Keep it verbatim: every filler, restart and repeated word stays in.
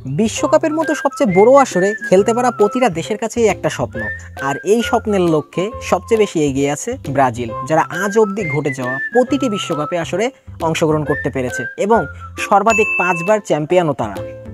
বিশ্বকাপের মতো সবচেয়ে বড় আসরে খেলতে পারা প্রতিটা দেশের কাছেই একটা স্বপ্ন, আর এই স্বপ্নের লক্ষ্যে সবচেয়ে বেশি এগিয়ে আছে ব্রাজিল, যারা আজ অবধি ঘটে যাওয়া প্রতিটি বিশ্বকাপে আসরে অংশগ্রহণ করতে পেরেছে এবং সর্বাধিক পাঁচবার চ্যাম্পিয়নও তারা।